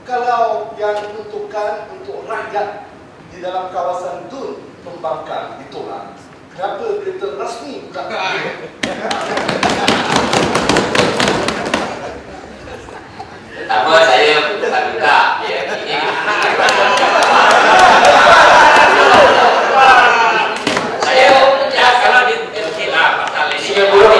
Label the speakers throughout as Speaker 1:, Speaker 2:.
Speaker 1: Kalau yang diperuntukkan untuk rakyat di dalam kawasan Dun Pembangkang ditolak, kenapa kereta rasmi pula?
Speaker 2: Pertama saya buka ya ini. Saya ya kalau dikilah pasal ini.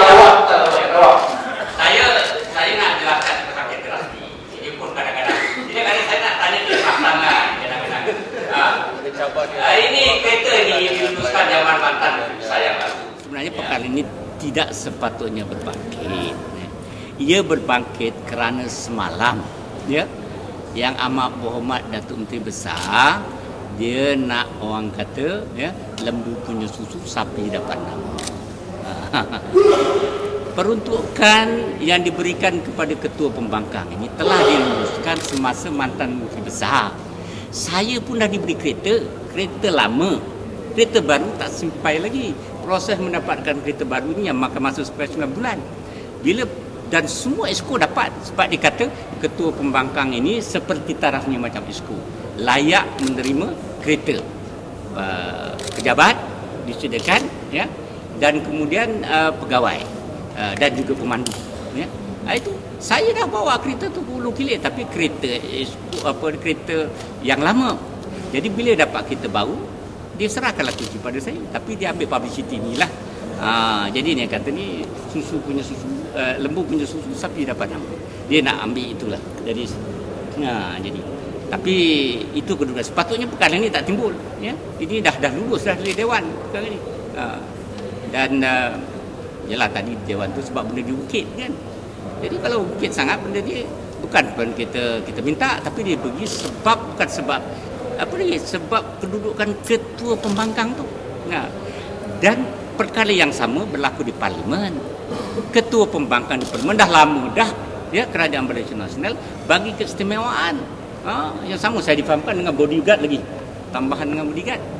Speaker 2: Saya nak jelaskan tentang generasi. Ini pun kadang-kadang. Jadi saya nak tanya ke pasangan kadang-kadang. Ini kereta ini diluluskan zaman mantan saya lalu. Sebenarnya perkara ini tidak sepatutnya berbangkit. Ia berbangkit kerana semalam, ya, yang amat berhormat Datuk Menteri Besar, dia nak orang kata, ya, lembu punya susu, sapi dapat nama. Peruntukan yang diberikan kepada Ketua Pembangkang ini telah diluluskan semasa mantan Menteri Besar. Saya pun dah diberi kereta lama, kereta baru tak sampai lagi. Proses mendapatkan kereta baru ni yang makan masa sampai 9 bulan. Dan semua esko dapat sebab dikata Ketua Pembangkang ini seperti tarafnya macam esko, layak menerima kereta. Pejabat disediakan, ya, dan kemudian pegawai dan juga pemandu, ya. Itu saya dah bawa kereta tu 10 kilo tapi kereta kereta yang lama. Jadi bila dapat kereta baru dia serahkanlah kunci pada saya, tapi dia ambil publicity ni lah. Jadi ni kata ni lembu punya susu, sapi dapat nama. Dia nak ambil itulah. Jadi tapi itu kedudukan. Sepatutnya perkara ni tak timbul, ya. Ini dah lulus dah dari dewan perkara ni. Dan yalah tadi dewan tu sebab benda diukit kan. Jadi kalau ukit sangat benda dia bukan kita minta, tapi dia pergi bukan sebab sebab kedudukan Ketua Pembangkang tu. Dan perkara yang sama berlaku di Parlimen. Ketua Pembangkang di Parlimen dah lama dah, ya, Kerajaan Malaysia Nasional bagi keistimewaan. Yang sama saya difahamkan dengan bodyguard lagi. Tambahan dengan bodyguard.